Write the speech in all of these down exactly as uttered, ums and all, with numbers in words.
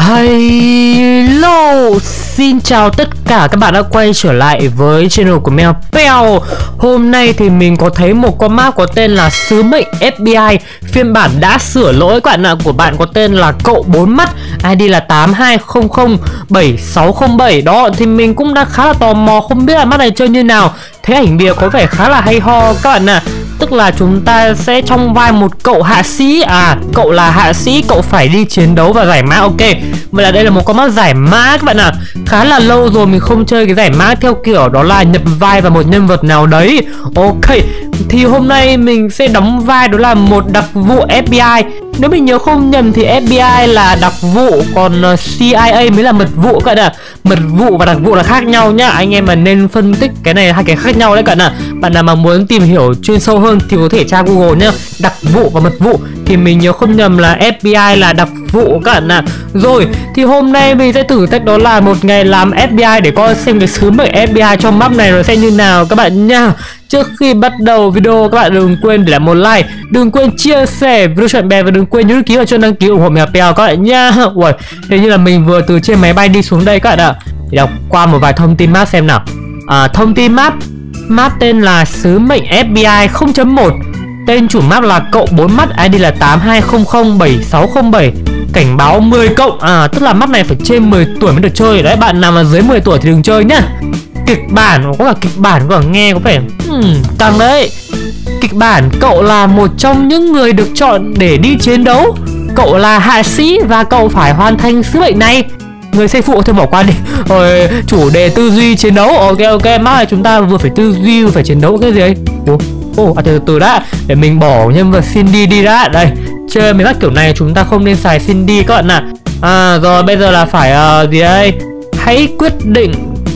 Hello, xin chào tất cả các bạn đã quay trở lại với channel của Mèo Peo. Hôm nay thì mình có thấy một con map có tên là Sứ Mệnh ép bê i phiên bản đã sửa lỗi các bạn ạ. Của bạn có tên là Cậu Bốn Mắt, i đê là tám hai không không bảy sáu không bảy. Đó, thì mình cũng đã khá là tò mò không biết là map này chơi như nào. Thế ảnh bìa có vẻ khá là hay ho các bạn ạ. Tức là chúng ta sẽ trong vai một cậu hạ sĩ. À, cậu là hạ sĩ, cậu phải đi chiến đấu và giải mã. Ok, vậy là đây là một con map giải mã các bạn ạ. À, khá là lâu rồi mình không chơi cái giải mã theo kiểu đó là nhập vai vào một nhân vật nào đấy. Ok, thì hôm nay mình sẽ đóng vai đó là một đặc vụ ép bê i. Nếu mình nhớ không nhầm thì ép bê i là đặc vụ, còn xê i a mới là mật vụ các bạn ạ. Mật vụ và đặc vụ là khác nhau nhá. Anh em mà nên phân tích cái này hai cái khác nhau đấy các bạn ạ. Bạn nào mà muốn tìm hiểu chuyên sâu hơn thì có thể tra Google nhá. Đặc vụ và mật vụ thì mình nhớ không nhầm là ép bê i là đặc vụ các bạn ạ. Rồi, thì hôm nay mình sẽ thử thách đó là một ngày làm ép bê i để coi xem cái sứ mệnh ép bê i trong map này nó sẽ như nào các bạn nha. Trước khi bắt đầu video các bạn đừng quên để lại một like, đừng quên chia sẻ video cho bạn bè và đừng quên nhấn ký vào cho đăng ký ủng hộ Mèo Peo các bạn nha. Ui, hình như là mình vừa từ trên máy bay đi xuống đây các bạn ạ. Để đọc qua một vài thông tin map xem nào. À, thông tin map. Map tên là Sứ Mệnh ép bê i không chấm một. Tên chủ map là Cậu Bốn Mắt, i đê là tám hai không không bảy sáu không bảy. Cảnh báo mười cộng. À, tức là map này phải trên mười tuổi mới được chơi. Đấy, bạn nào mà dưới mười tuổi thì đừng chơi nhá. Kịch bản, có cả kịch bản có cả nghe có vẻ hmm, căng đấy. Kịch bản, cậu là một trong những người được chọn để đi chiến đấu. Cậu là hạ sĩ và cậu phải hoàn thành sứ mệnh này. Người xây phụ thôi bỏ qua đi. Rồi, chủ đề tư duy chiến đấu. Ok ok, map này chúng ta vừa phải tư duy vừa phải chiến đấu cái gì ấy. Ủa, oh, à, từ từ đã. Để mình bỏ nhân vật Cindy đi đã. Đây, chơi mấy các kiểu này chúng ta không nên xài Cindy các bạn ạ. À rồi, bây giờ là phải uh, gì đây? Hãy quyết định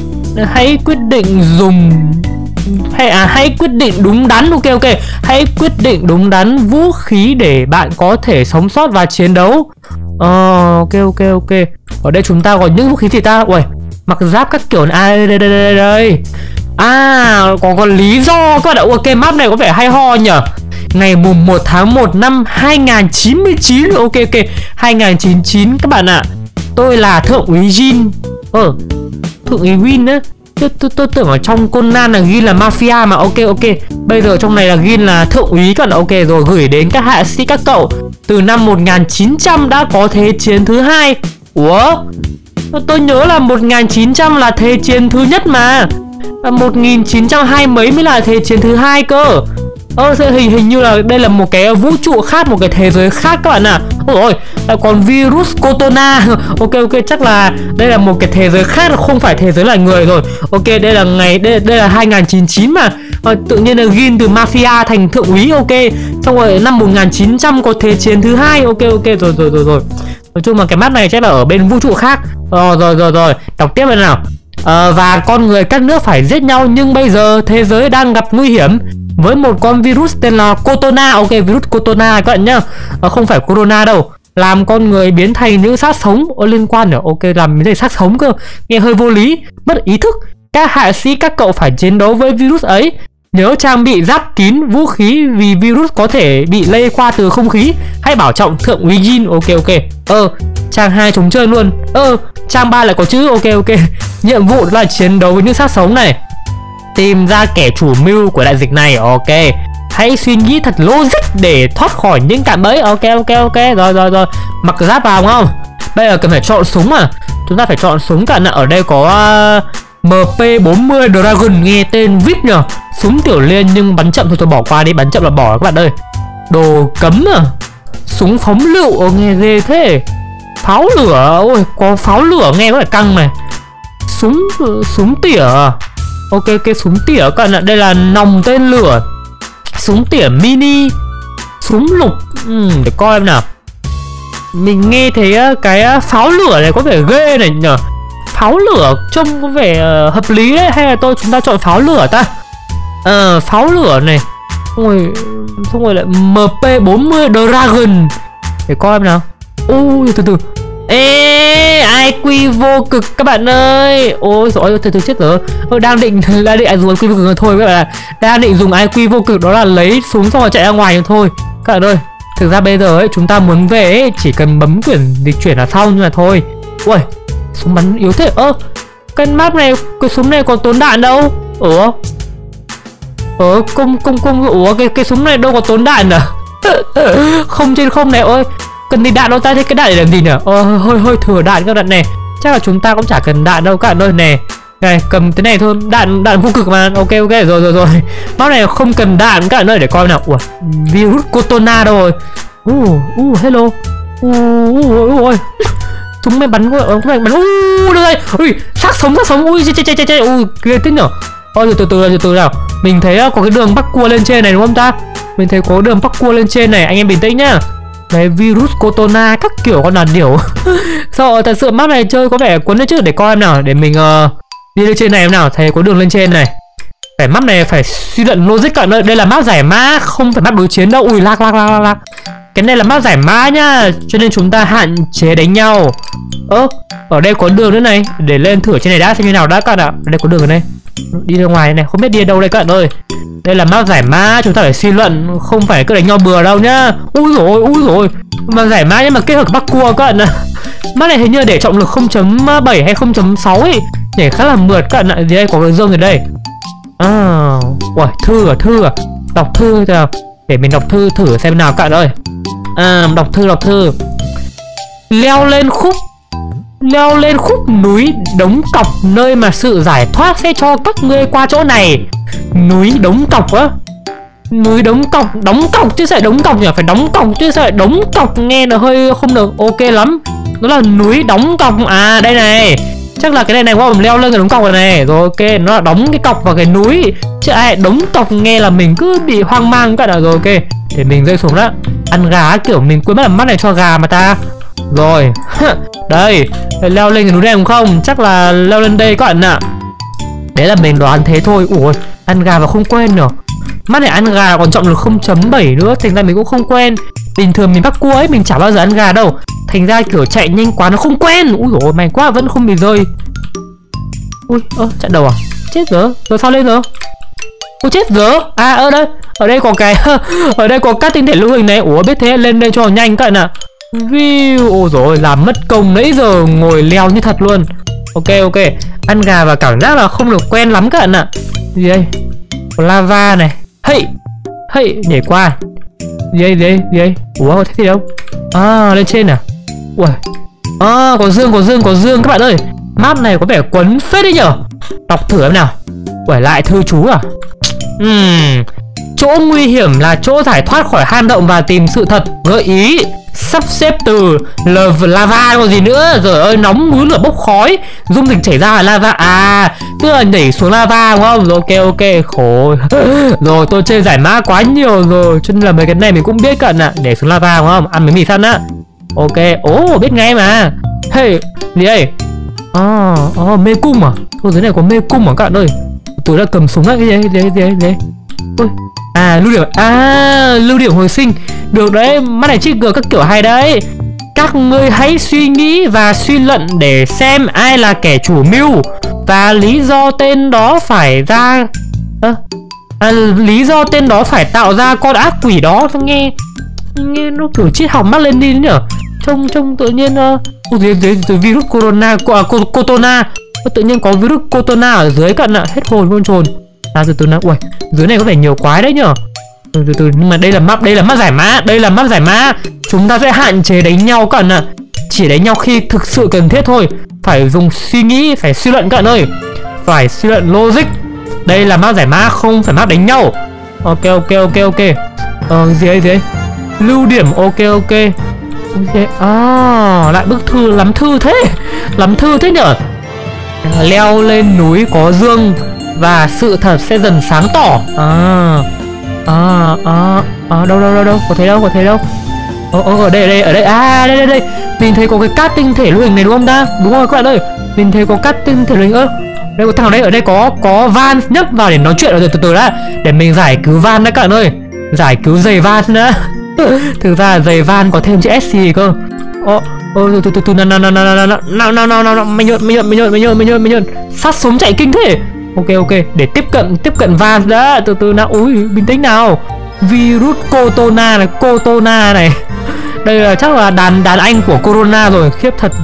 Hãy quyết định dùng hay à hãy quyết định đúng đắn. Ok ok, hãy quyết định đúng đắn vũ khí để bạn có thể sống sót và chiến đấu. Ờ, ok ok ok. Ở đây chúng ta có những vũ khí gì ta? Ui, mặc giáp các kiểu này. À, đây, đây, đây, đây. À, có có lý do các bạn ạ. Ok, map này có vẻ hay ho nhỉ. Ngày mùng một tháng một năm hai nghìn chín mươi chín. Ok ok, hai nghìn chín mươi chín các bạn ạ. Tôi là thượng úy Jin. Ờ, thượng úy Win á. Tôi, tôi, tôi tưởng ở trong Conan là ghi là mafia mà. Ok ok, bây giờ trong này là ghi là thượng úy các bạn. Ok rồi, gửi đến các hạ sĩ các cậu. Từ năm một nghìn chín trăm đã có thế chiến thứ hai. Ủa, tôi nhớ là một nghìn chín trăm là thế chiến thứ nhất mà. Một nghìn chín trăm hai mấy mới là thế chiến thứ hai cơ. Ờ, hình hình như là đây là một cái vũ trụ khác, một cái thế giới khác các bạn ạ. Ôi ôi, lại còn virus Corona. Ok ok, chắc là đây là một cái thế giới khác, không phải thế giới loài người rồi. Ok, đây là ngày đây, đây là hai nghìn chín mươi chín mà. À, tự nhiên là ghi từ mafia thành thượng úy. Ok, xong rồi năm một nghìn chín trăm có thế chiến thứ hai. Ok ok, rồi rồi rồi rồi. Nói chung là cái map này chắc là ở bên vũ trụ khác. Rồi rồi rồi rồi, đọc tiếp lên nào. À, và con người các nước phải giết nhau nhưng bây giờ thế giới đang gặp nguy hiểm với một con virus tên là Corona. Ok, virus Corona các bạn nhá. À, không phải Corona đâu. Làm con người biến thành những xác sống. Ô, liên quan nhỉ? Ok, làm biến thành xác sống cơ. Nghe hơi vô lý, mất ý thức. Các hạ sĩ các cậu phải chiến đấu với virus ấy. Nhớ trang bị giáp kín vũ khí vì virus có thể bị lây qua từ không khí. Hãy bảo trọng thượng úy Jin. Ok ok. Ờ, trang hai trống trơn luôn. Ờ, trang ba lại có chữ. Ok ok. Nhiệm vụ đó là chiến đấu với những xác sống này. Tìm ra kẻ chủ mưu của đại dịch này. Ok, hãy suy nghĩ thật logic để thoát khỏi những cạm bẫy. Ok ok ok, rồi rồi rồi. Mặc giáp vào không? Bây giờ cần phải chọn súng à? Chúng ta phải chọn súng cả. Ở đây có uh, em pê bốn mươi Dragon, nghe tên vê i pê nhờ. Súng tiểu liên nhưng bắn chậm thôi, tôi bỏ qua đi, bắn chậm là bỏ các bạn ơi. Đồ cấm à? Súng phóng lựu. Ồ, nghe ghê thế. Pháo lửa. Ôi, có pháo lửa nghe có vẻ căng này. Súng súng tỉa à? Ok ok, súng tỉa các bạn ạ. Đây là nòng tên lửa. Súng tỉa mini. Súng lục. ừ, Để coi em nào. Mình nghe thấy cái pháo lửa này có vẻ ghê này nhở. Pháo lửa trông có vẻ uh, hợp lý đấy. Hay là tôi chúng ta chọn pháo lửa ta? Ờ, uh, pháo lửa này. Xong rồi, xong rồi lại em pê bốn mươi Dragon. Để coi em nào. Ui, từ từ. Ê, i quy vô cực các bạn ơi. Ôi giời ơi, từ từ chết rồi. Tôi đang định đang định dùng i quy vô cực thôi các bạn ạ. Đang định dùng i quy vô cực đó là lấy súng xong rồi chạy ra ngoài thôi các bạn ơi. Thực ra bây giờ ấy chúng ta muốn về ấy, chỉ cần bấm quyển dịch chuyển là xong, nhưng mà thôi, Ui, súng bắn yếu thế. Ơ, cái map này, cái súng này có tốn đạn đâu. Ủa? Ờ, công công công ủa cái cái súng này đâu có tốn đạn à? Không trên không này. Ôi, cần gì đạn đâu ta, thế cái đạn để làm gì nhỉ? Ờ, hơi hơi thừa đạn các bạn này. Chắc là chúng ta cũng chả cần đạn đâu các bạn ơi. Nè, này cầm thế này thôi, đạn đạn vô cực mà. Ok ok rồi rồi rồi. Map này không cần đạn các bạn ơi, để coi nào. Ủa, virus corona đâu rồi? Uh, uh, hello. Uh, uh, uh, uh. Chúng mày bắn qua, chúng mày bắn. Uh, đây. Ui, xác sống xác sống. Ui, chết chết chết chết. Ui, ghê thế nhở. Ôi, từ từ từ từ từ nào. Mình thấy có cái đường bắc cua lên trên này đúng không ta? Mình thấy có đường bắc cua lên trên này, anh em bình tĩnh nhá. Đấy, virus corona các kiểu con đàn điểu. Sao thật sự map này chơi có vẻ cuốn đấy chứ, để coi em nào, để mình uh, đi lên trên này em nào, thấy có đường lên trên này. Phải map này phải suy luận logic cả nơi, đây là map giải mã, không phải map đối chiến đâu. Ui lag lag lag lag. Cái này là map giải mã nhá, cho nên chúng ta hạn chế đánh nhau. Ơ, ở đây có đường nữa này, để lên thử trên này đã xem như nào đã các bạn ạ. Đây có đường ở đây. Đi ra ngoài này, không biết đi ở đâu đây các bạn ơi. Đây là map giải mã, chúng ta phải suy luận, không phải cứ đánh nhau bừa đâu nhá. Ui rồi ui rồi, mà giải mã nhưng mà kết hợp bắc cua các bạn ạ. Map này hình như để trọng lực không chấm bảy hay không chấm sáu ấy, nhảy khá là mượt các bạn ạ. Đây có cái dương ở đây. À, ui, thư à thư à, đọc thư nào, để mình đọc thư thử xem nào các bạn ơi. À, đọc thư đọc thư. Leo lên khúc Leo lên khúc núi đống cọc, nơi mà sự giải thoát sẽ cho các ngươi qua chỗ này. Núi đống cọc á? Núi đống cọc, đóng cọc chứ sao đống cọc nhỉ? Phải đóng cọc chứ sao đống cọc, nghe là hơi không được ok lắm. Đó là núi đóng cọc. À đây này, chắc là cái này này qua leo lên cái đống cọc này này. Rồi ok, nó là đóng cái cọc vào cái núi. Chứ ai đống cọc nghe là mình cứ bị hoang mang cả. Rồi ok, để mình rơi xuống đó. Ăn gà kiểu mình quên mất là mắt này cho gà mà ta. Rồi, đây, leo lên cái núi này đúng không? Chắc là leo lên đây các bạn ạ. Đấy là mình đoán thế thôi. Ủa, ăn gà mà không quen nhở? Mắt này ăn gà còn trọng lực không chấm bảy nữa, thành ra mình cũng không quen. Bình thường mình bắt cua ấy, mình chả bao giờ ăn gà đâu. Thành ra kiểu chạy nhanh quá nó không quen. Ui dồi, may quá vẫn không bị rơi. Ui, ơ, chặn đầu à? Chết rồi, rồi sao lên rồi? Ui chết rồi. À, ở đây, ở đây có cái, ở đây có các tinh thể lưu huỳnh này. Ủa, biết thế lên đây cho nhanh các bạn ạ. View, ôi rồi làm mất công nãy giờ ngồi leo như thật luôn. Ok ok, ăn gà và cảm giác là không được quen lắm các bạn ạ. Gì đây? Có lava này. Hey, hey, nhảy qua. Gì đây, gì đây, gì đây? Ủa, có thấy gì đâu? À, lên trên à? Ui, à, có dương, có dương, có dương các bạn ơi. Map này có vẻ quấn phết đấy nhở. Đọc thử em nào. Ui, lại thư chú à? Ừm, chỗ nguy hiểm là chỗ giải thoát khỏi hang động và tìm sự thật. Gợi ý sắp xếp từ lava, lava còn gì nữa. Rồi ơi, nóng núi lửa bốc khói, dung dịch chảy ra là lava. À, tức là nhảy xuống lava đúng không? Rồi ok ok, khổ. Rồi tôi chơi giải mã quá nhiều rồi, cho nên là mấy cái này mình cũng biết cận ạ. Để xuống lava đúng không? Ăn mấy mì săn á. Ok, ố, biết ngay mà. Hey, gì đây? À, à, mê cung à? Thôi dưới này có mê cung à các bạn ơi. Tôi đã cầm súng á, cái gì đấy, cái gì đấy, cái gì? Ui, à, lưu điểm, à, lưu điểm hồi sinh. Được đấy, mắt này trigger các kiểu hay đấy. Các ngươi hãy suy nghĩ và suy luận để xem ai là kẻ chủ mưu và lý do tên đó phải ra à, à, lý do tên đó phải tạo ra con ác quỷ đó. Nghe nghe nó kiểu triết học mắc lên đi nhở. Trông trông tự nhiên uh, dưới, dưới, dưới virus corona à, corona tự nhiên có virus corona ở dưới cận ạ. Hết hồn luôn trồn. À từ từ nào, ui, dưới này có vẻ nhiều quái đấy nhở. Từ từ từ, nhưng mà đây là map, đây là map giải mã, đây là map giải mã. Chúng ta sẽ hạn chế đánh nhau các bạn ạ. Chỉ đánh nhau khi thực sự cần thiết thôi. Phải dùng suy nghĩ, phải suy luận các bạn ơi. Phải suy luận logic. Đây là map giải mã, không phải map đánh nhau. Ok ok ok ok. Ờ gì ấy gì ấy? Lưu điểm ok ok. Okay. À, lại bức thư, lắm thư thế. Lắm thư thế nhở. Leo lên núi có dương và sự thật sẽ dần sáng tỏ. À à à, à đâu đâu đâu đâu, có thấy đâu, có thấy đâu. Ờ ờ ở đây ở đây ở đây, à đây đây đây, mình thấy có cái cát tinh thể lưu hình này đúng không ta? Đúng rồi các bạn ơi, mình thấy có cát tinh thể lưu hình. Ơ, đây có thằng đây, ở đây có có van, nhấp vào để nói chuyện. Rồi từ từ đã, để mình giải cứu van đã các bạn ơi, giải cứu giày van nữa. Thực ra giày van có thêm chữ S gì cơ. Ờ ờ từ từ từ nào nào nào nào nào nào nào nào nào, mình nhợn mình nhợn mình nhợn mình nhợn mình nhợn mình nhợn sát sống chạy kinh thế. Ok ok, để tiếp cận tiếp cận van đã, từ từ nào. Ui bình tĩnh nào. Virus corona này, corona này. Đây là chắc là đàn đàn anh của corona rồi, khiếp thật.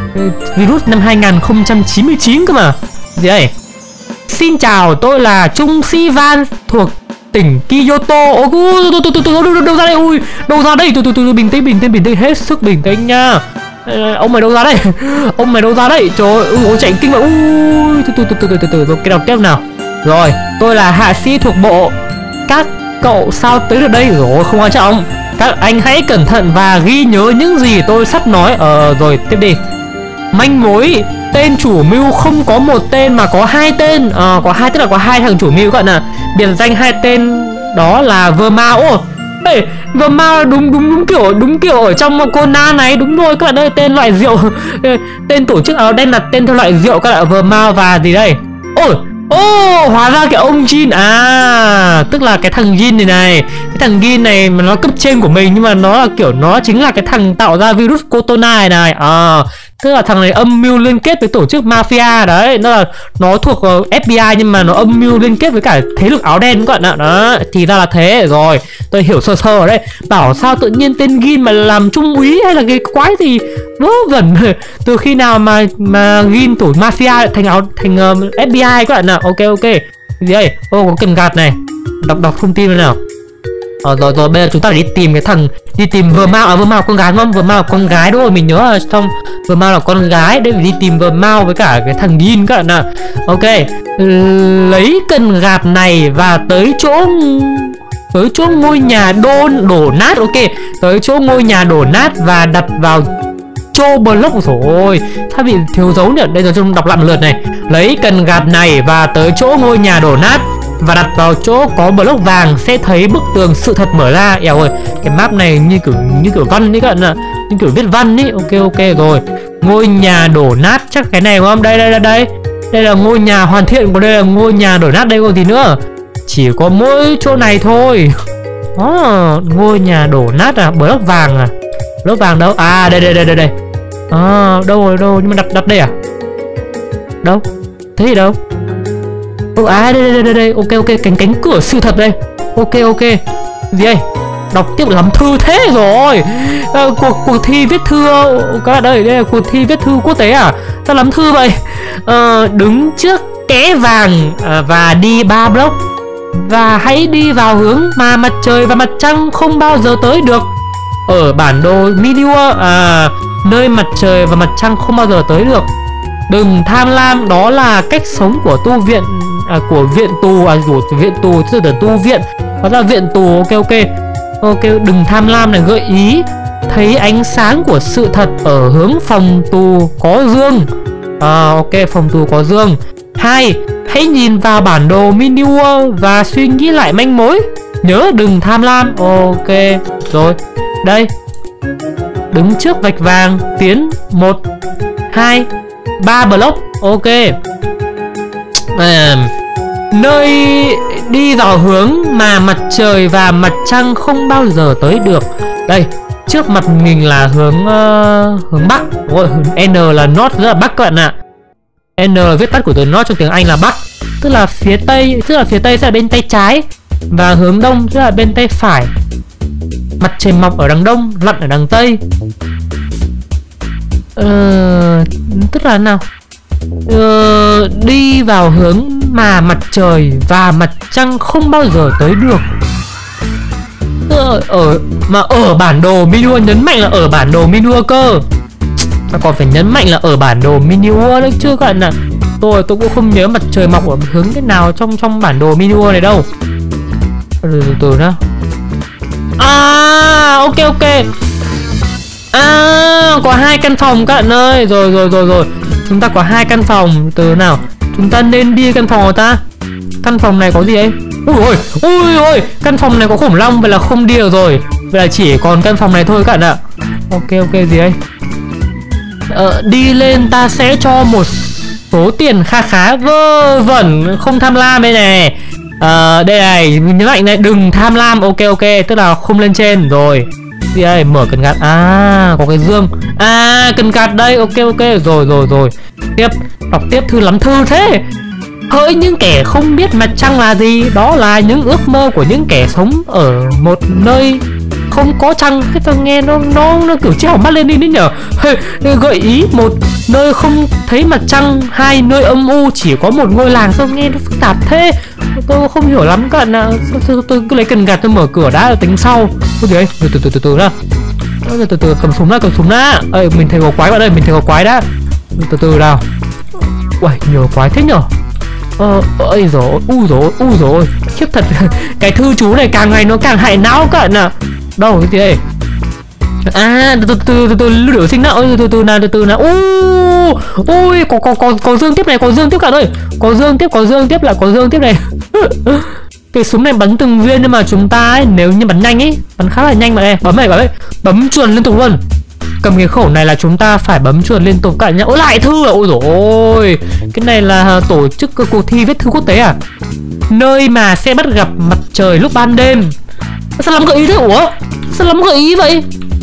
Virus năm hai nghìn không trăm chín mươi chín cơ mà. Gì đây? Xin chào, tôi là Trung Sĩ Van thuộc tỉnh Kyoto. Ôi, từ từ từ từ đâu ra đây? Ui, đâu ra đây? Từ từ từ bình tĩnh, bình tĩnh, bình tĩnh, hết sức bình tĩnh nha. Ông mày đâu ra đây? Ông mày đâu ra đây? Trời ơi, ui, chạy kinh vậy. Ui, từ từ từ từ từ từ từ cái đọc tiếp nào. Rồi, tôi là hạ sĩ thuộc bộ. Các cậu sao tới được đây? Rồi, không quan trọng. Các anh hãy cẩn thận và ghi nhớ những gì tôi sắp nói. Ờ, rồi, tiếp đi. Manh mối, tên chủ mưu không có một tên mà có hai tên. Ờ, có hai, tức là có hai thằng chủ mưu các bạn ạ. Biệt danh hai tên đó là Vermao. Ồ, ê, Vermao đúng đúng đúng kiểu đúng kiểu ở trong Conan này, đúng rồi các bạn ơi, tên loại rượu. Tên tổ chức áo đen là tên theo loại rượu các bạn. Vermao và gì đây? Ôi, ô, oh, hóa ra cái ông Jin à, tức là cái thằng Jin này này, cái thằng Jin này mà nó cấp trên của mình, nhưng mà nó là kiểu nó chính là cái thằng tạo ra virus corona này này. À, tức là thằng này âm mưu liên kết với tổ chức mafia đấy, nó là nó thuộc uh, ép bê i nhưng mà nó âm mưu liên kết với cả thế lực áo đen các bạn ạ. Đó, thì ra là thế rồi, tôi hiểu sơ sơ ở đây. Bảo sao tự nhiên tên Gin mà làm trung úy hay là cái quái gì vớ vẩn. Từ khi nào mà mà Gin tổ mafia thành áo thành uh, ép bê i các bạn ạ. Ok ok. Gì đây? Ô, có cần gạt này. Đọc đọc thông tin nào. Ờ, rồi rồi bây giờ chúng ta phải đi tìm cái thằng, đi tìm Vermao. À, Vermao con gái đúng không? Vermao là con gái đúng rồi, mình nhớ là trong Vermao là con gái đấy, phải đi tìm Vermao với cả cái thằng Gin các bạn ạ. Ok, lấy cần gạt này và tới chỗ tới chỗ ngôi nhà đôn đổ nát. Ok, tới chỗ ngôi nhà đổ nát và đặt vào Chô block. Rồi sao bị thiếu dấu nhỉ? Đây rồi, chúng đọc lại một lượt này. Lấy cần gạt này và tới chỗ ngôi nhà đổ nát và đặt vào chỗ có block vàng sẽ thấy bức tường sự thật mở ra. Eo ơi, cái map này như kiểu như kiểu văn đấy các bạn ạ, như kiểu viết văn ấy. Ok ok rồi. Ngôi nhà đổ nát chắc cái này đúng không? Đây đây đây đây. Đây là ngôi nhà hoàn thiện, còn đây là ngôi nhà đổ nát, đây còn gì nữa. Chỉ có mỗi chỗ này thôi. Oh, ngôi nhà đổ nát à, block vàng à. Block vàng đâu? À đây đây đây đây đây. À, đâu rồi đâu, nhưng mà đặt đặt đây à? Đâu? Thế gì đâu? Ừ, à đây đây đây đây. Ok ok, cánh cánh cửa sự thật đây. Ok ok. Gì đây? Đọc tiếp lắm thư thế rồi. À, cuộc cuộc thi viết thư các bạn ơi, đây là cuộc thi viết thư quốc tế à? Sao lắm thư vậy? À, đứng trước kẽ vàng à, và đi ba block và hãy đi vào hướng mà mặt trời và mặt trăng không bao giờ tới được. Ở bản đồ Minior à, nơi mặt trời và mặt trăng không bao giờ tới được. Đừng tham lam, đó là cách sống của tu viện à, của viện tù à, của viện tù tức là tu viện, đó là viện tù. Ok ok ok, đừng tham lam này, gợi ý thấy ánh sáng của sự thật ở hướng phòng tù có dương. À, ok, phòng tù có dương. Hai, hãy nhìn vào bản đồ Minior và suy nghĩ lại manh mối. Nhớ đừng tham lam. Ok rồi. Đây, đứng trước vạch vàng, tiến một hai ba block. Ok. À, nơi đi vào hướng mà mặt trời và mặt trăng không bao giờ tới được. Đây, trước mặt mình là hướng uh, hướng bắc. Ôi, N là north, rất là bắc các bạn ạ. N là viết tắt của từ north trong tiếng Anh là bắc, tức là phía tây, tức là phía tây sẽ là bên tay trái và hướng đông sẽ là bên tay phải. Mặt trời mọc ở đằng đông, lặn ở đằng tây. Ờ, tức là nào? Ờ, đi vào hướng mà mặt trời và mặt trăng không bao giờ tới được. Ờ, ở mà ở bản đồ Minior, nhấn mạnh là ở bản đồ Minior cơ. Sao còn phải nhấn mạnh là ở bản đồ Minior đấy chứ các bạn ạ. Tôi tôi cũng không nhớ mặt trời mọc ở hướng cái nào trong trong bản đồ Minior này đâu. Từ từ, từ nào. À, ok ok. À, có hai căn phòng các bạn ơi. Rồi rồi rồi rồi. Chúng ta có hai căn phòng. Từ nào? Chúng ta nên đi căn phòng của ta. Căn phòng này có gì ấy? Ui ôi, ui ôi, căn phòng này có khủng long, vậy là không đi được rồi. Vậy là chỉ còn căn phòng này thôi các bạn ạ. Ok ok, gì đây? Ờ, đi lên ta sẽ cho một số tiền kha khá, vơ vẩn, không tham lam đây này. Ờ, đây này, nhấn mạnh này, đừng tham lam. Ok ok, tức là không lên trên rồi. Gì đây? Mở cần gạt. À, có cái dương. À, cần gạt đây. Ok ok, rồi rồi rồi. Tiếp, đọc tiếp thư lắm thư thế. Hỡi những kẻ không biết mặt trăng là gì, đó là những ước mơ của những kẻ sống ở một nơi không có trăng. Thế sao nghe nó nó nó kiểu treo mắt lên đi đấy nhở. Gợi ý: một, nơi không thấy mặt trăng; hai, nơi âm u chỉ có một ngôi làng. Sao nghe nó phức tạp thế, tôi không hiểu lắm các bạn ạ. Tôi, tôi cứ lấy cần gạt tôi mở cửa đã tính sau. Cái gì đấy? Từ từ từ từ từ ra. Từ từ từ cầm súng ra, cầm súng ra. Ơi mình thấy có quái bạn ơi, mình thấy có quái đã. Từ từ nào. Uầy, nhiều quái thế nhở. Ờ, ơi rồi, ui rồi, ui rồi, khiếp thật. Cái thư chú này càng ngày nó càng hại não các bạn ạ. Đâu cái gì đây? À, từ từ từ từ lưu điểu sinh nào. Ôi từ từ nào, từ từ nào. Ui, ui, có có có có dương tiếp này, có dương tiếp cả ơi. Có dương tiếp, có dương tiếp, lại có dương tiếp này. Cái súng này bắn từng viên, nhưng mà chúng ta ấy, nếu như bắn nhanh ấy, bắn khá là nhanh mà này, bấm này, bấm này, bấm chuồn liên tục luôn. Cầm cái khẩu này là chúng ta phải bấm chuồn liên tục cả nhá. Ôi lại thư à? Ôi dồi ôi, cái này là tổ chức cuộc thi viết thư quốc tế à? Nơi mà sẽ bắt gặp mặt trời lúc ban đêm. Sao lắm gợi ý thế? Ủa sao lắm gợi ý vậy?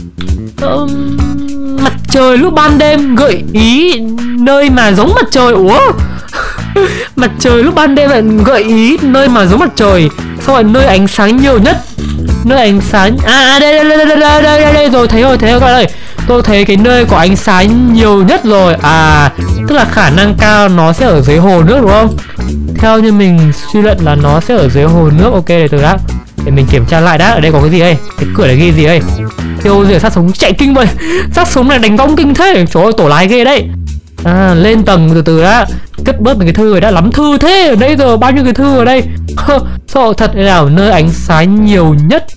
Ờ, mặt trời lúc ban đêm, gợi ý nơi mà giống mặt trời. Ủa mặt trời lúc ban đêm lại gợi ý nơi mà giống mặt trời. Sao lại nơi ánh sáng nhiều nhất? Nơi ánh sáng à đây đây đây đây đây đây, đây, đây rồi, thấy rồi, thấy rồi các bạn ơi. Tôi thấy cái nơi có ánh sáng nhiều nhất rồi. À, tức là khả năng cao nó sẽ ở dưới hồ nước đúng không? Theo như mình suy luận là nó sẽ ở dưới hồ nước. Ok, để từ đã, để mình kiểm tra lại đã. Ở đây có cái gì đây? Cái cửa này ghi gì đây? Tiêu diệt sát súng chạy kinh vậy. Sát súng này đánh võng kinh thế. Trời ơi, tổ lái ghê đấy. À, lên tầng từ từ đã. Cất bớt cái thư rồi đã. Lắm thư thế. Ở đây giờ bao nhiêu cái thư ở đây. Sợ thật. Đây nào, nơi ánh sáng nhiều nhất.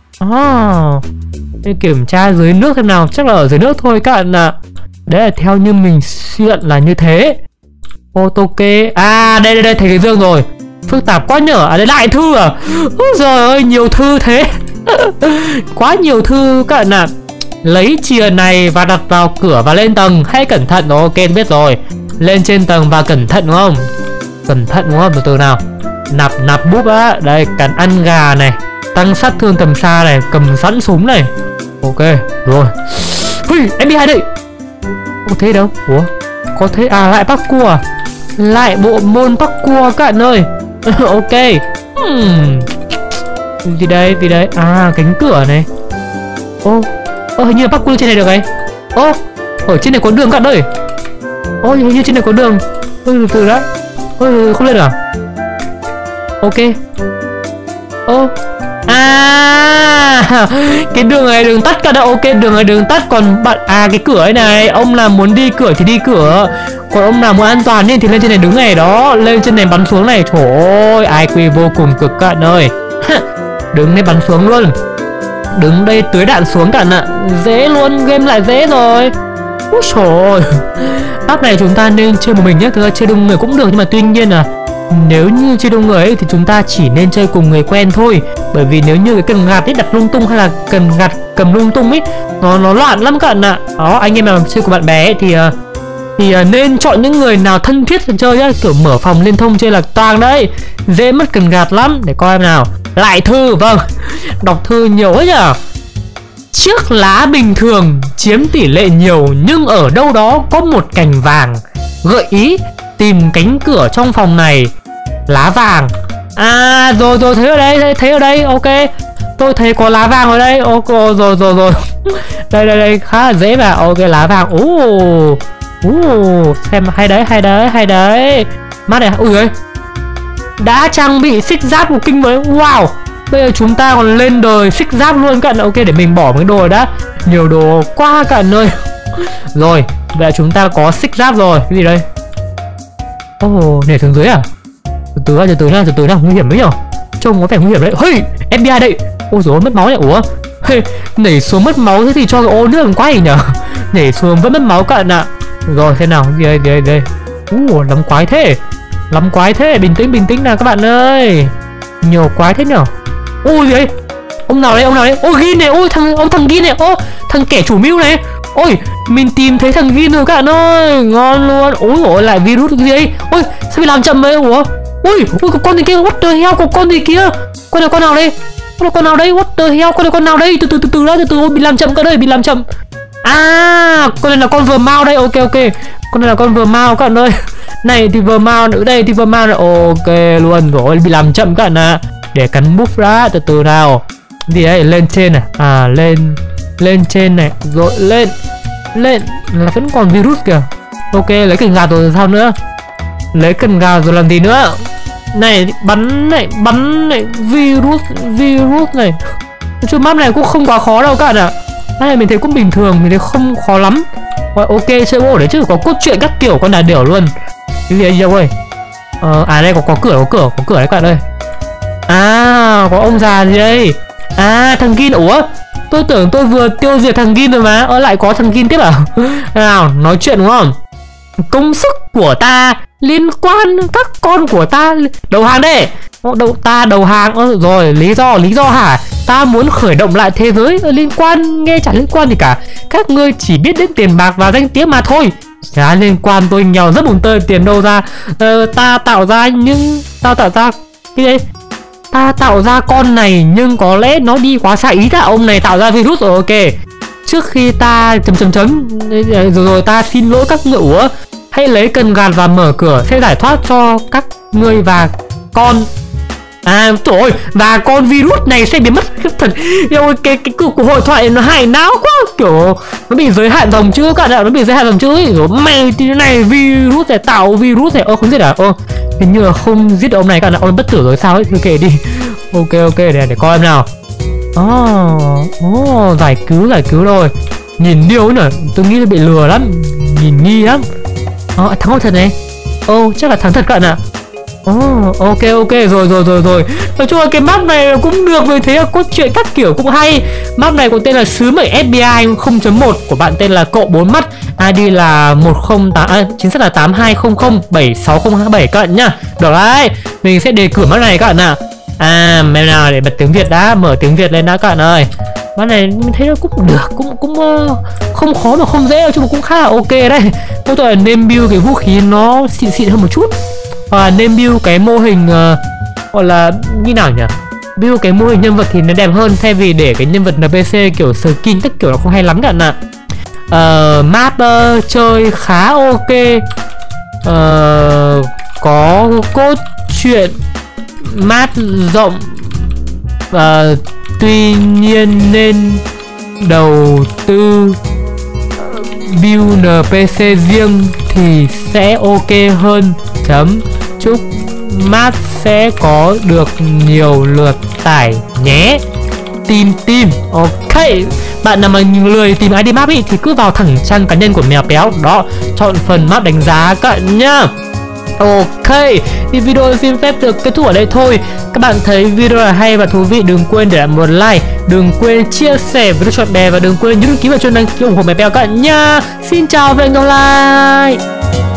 À, để kiểm tra dưới nước xem nào. Chắc là ở dưới nước thôi các bạn ạ. Đấy là theo như mình suy luận là như thế. Photo kê. À đây đây đây, thấy cái dương rồi. Phức tạp quá nhở. À đây lại thư à? Ôi giời ơi, nhiều thư thế. Quá nhiều thư các bạn ạ. Lấy chìa này và đặt vào cửa và lên tầng. Hãy cẩn thận. Ok, biết rồi. Lên trên tầng và cẩn thận đúng không? Cẩn thận đúng không? Từ từ nào. Nạp nạp búp á. Đây, cần ăn gà này, tăng sát thương tầm xa này, cầm sẵn súng này. Ok, rồi. Ui, ép bê i đây. Không thấy đâu. Ủa? Có thấy à? Lại parkour à? Lại bộ môn parkour các bạn ơi. Ok. Hmm. Gì đây? Gì đây? À, cánh cửa này. Ô, ô hình như là parkour trên này được này. Ô, ở trên này có đường các bạn ơi. Ô, hình như trên này có đường. Ôi, từ từ đã. Ôi, không lên à? Ok. Ô. À, cái đường này đường tắt cả đó. Ok, đường này đường tắt. Còn bạn à, cái cửa ấy này, ông nào muốn đi cửa thì đi cửa, còn ông nào muốn an toàn nên thì lên trên này đứng này đó. Lên trên này bắn xuống này. Trời ơi, i kiu vô cùng cực các bạn ơi. Đứng đây bắn xuống luôn. Đứng đây tưới đạn xuống cả ạ. Dễ luôn, game lại dễ rồi. Úi trời ơi. Map này chúng ta nên chơi một mình nhé. Thực ra chơi đông người cũng được, nhưng mà tuy nhiên là nếu như chơi đông người ấy, thì chúng ta chỉ nên chơi cùng người quen thôi. Bởi vì nếu như cái cần gạt ấy đặt lung tung, hay là cần gạt cầm lung tung ấy, nó nó loạn lắm các bạn ạ. Đó, anh em nào chơi của bạn bè ấy, thì thì nên chọn những người nào thân thiết để chơi nhá. Kiểu mở phòng liên thông chơi là toang đấy. Dễ mất cần gạt lắm. Để coi em nào. Lại thư, vâng. Đọc thư nhiều ấy nhở. Chiếc lá bình thường chiếm tỷ lệ nhiều, nhưng ở đâu đó có một cành vàng. Gợi ý: tìm cánh cửa trong phòng này. Lá vàng. À rồi rồi, thấy ở đây, thấy ở đây. Ok, tôi thấy có lá vàng ở đây. Ok, rồi rồi rồi. Đây đây đây, khá là dễ mà. Ok, lá vàng. Ồ, ồ, xem hay đấy, hay đấy, hay đấy. Mắt này, ui ơi, đã trang bị xích giáp của kinh mới. Wow, bây giờ chúng ta còn lên đời xích giáp luôn các bạn. Ok, để mình bỏ cái đồ đã. Nhiều đồ quá cả nơi. Rồi, vậy chúng ta có xích giáp rồi. Cái gì đây? Ồ, oh, nhảy xuống dưới à? Từ từ từ từ nào, từ từ nào, nguy hiểm đấy nhở? Trông có vẻ nguy hiểm đấy. Hey, ép bê i đây. Ôi dồi ôi, mất máu này. Ủa? Hey, nhảy xuống mất máu thế thì cho cái ô nước làm quái nhở? Nhảy xuống vẫn mất máu các bạn ạ. Rồi, thế nào? Gì đây, gì đây, đây. Ủa, lắm quái thế. Lắm quái thế, bình tĩnh, bình tĩnh nào các bạn ơi. Nhiều quái thế nhở? Ôi gì đây? Ông nào đây, ông nào đây? Ôi Gin này, ôi thằng ông thằng Gin này, ô thằng kẻ chủ mưu này. Ôi, mình tìm thấy thằng Gin rồi các bạn ơi, ngon luôn. Ôi ôi, lại virus cái gì đây? Ôi, sao bị làm chậm vậy? Ủa? Ôi, ôi có con gì kia, what the hell, có con gì kia? Con này con nào đây? Con này con nào đây? What the hell, con này con nào đây? Từ từ từ từ đã, từ từ, ôi bị làm chậm cả đây, bị làm chậm. À, con này là con vừa mau đây. Ok ok, con này là con vừa mau các bạn ơi. Này thì vừa mau nữa, đây thì vừa mau này. Ok luôn rồi, bị làm chậm các bạn ạ. Để cắn búp ra, từ từ nào. Gì đấy, lên trên này. À lên lên trên này. Rồi lên lên là vẫn còn virus kìa. Ok, lấy cần gà rồi sao nữa? Lấy cần gà rồi làm gì nữa? Này, bắn này, bắn này, virus, virus này. Chứ map này cũng không quá khó đâu các bạn ạ. Map này mình thấy cũng bình thường, mình thấy không khó lắm. Rồi, ok, chơi bộ đấy chứ có cốt truyện các kiểu con đà điểu luôn. Cái gì đây ơi? Ờ, à đây có có cửa, có cửa, có cửa đấy các bạn ơi. À, có ông già gì đây? À, thằng Gin, ủa? Tôi tưởng tôi vừa tiêu diệt thằng Gin rồi mà. Ờ, lại có thằng Gin tiếp à? Nào, nói chuyện đúng không? Công sức của ta liên quan các con của ta. Đầu hàng đây. Đầu, ta đầu hàng. Ờ, rồi, lý do, lý do hả? Ta muốn khởi động lại thế giới. Ờ, liên quan, nghe chẳng liên quan gì cả. Các ngươi chỉ biết đến tiền bạc và danh tiếng mà thôi. Chả liên quan, tôi nghèo rất buồn tơi, tiền đâu ra. Ờ, ta tạo ra nhưng tao tạo ra cái đấy. Ta tạo ra con này nhưng có lẽ nó đi quá xa ý ta. Ông này tạo ra virus rồi, ok. Trước khi ta chấm chấm chấm rồi, rồi ta xin lỗi các ngươi. Ủa, hãy lấy cần gạt và mở cửa sẽ giải thoát cho các ngươi và con. À trời ơi, và con virus này sẽ biến mất thật. Ôi, cái cái cuộc hội thoại nó hại não quá, kiểu nó bị giới hạn dòng chữ các bạn, nó bị giới hạn dòng chữ ấy. Rồi mày thì này virus này tạo virus này. Ơ không giết à? Ơ hình như là không giết được ông này các bạn, ông bất tử rồi sao ấy. Thôi kệ đi. Ok ok, để để coi em nào. Oh, oh, giải cứu giải cứu rồi. Nhìn điêu ấy nhỉ, tôi nghĩ là bị lừa lắm, nhìn nghi lắm. Ờ, thắng thật này. Ô, oh, chắc là thắng thật các bạn ạ. Oh, ok ok, rồi rồi rồi rồi. Nói chung là cái map này cũng được, vì thế là cốt truyện các kiểu cũng hay. Map này có tên là Sứ mệnh ép bê i không chấm một, của bạn tên là Cậu Bốn Mắt, i đê là một không tám, à, chính xác là tám hai không không bảy sáu không hai bảy các bạn nhá. Được đấy, mình sẽ đề cử map này các bạn ạ. À, mẹ nào để bật tiếng Việt đã, mở tiếng Việt lên đã các bạn ơi. Map này mình thấy nó cũng được, cũng cũng uh, không khó mà không dễ, nhưng mà cũng khá là ok đấy. Tôi tôi là name build cái vũ khí nó xịn xịn hơn một chút. Và nên build cái mô hình uh, gọi là như nào nhỉ, build cái mô hình nhân vật thì nó đẹp hơn, thay vì để cái nhân vật en pê xê kiểu skin tất kiểu nó không hay lắm cả ạ. Uh, map uh, chơi khá ok, uh, có cốt truyện map rộng, uh, tuy nhiên nên đầu tư build en pê xê riêng thì sẽ ok hơn. Chấm. Chúc map sẽ có được nhiều lượt tải nhé. Tìm tìm. Ok, bạn nào mà lười tìm i đê map ý, thì cứ vào thẳng trang cá nhân của Mèo Péo đó, chọn phần map đánh giá các bạn nhá. Ok, thì video xin phép được kết thúc ở đây thôi. Các bạn thấy video là hay và thú vị, đừng quên để lại một like, đừng quên chia sẻ với bạn bè, và đừng quên nhấn đăng ký và chuông đăng ký ủng hộ Mèo Péo các bạn nha. Xin chào và hẹn gặp lại.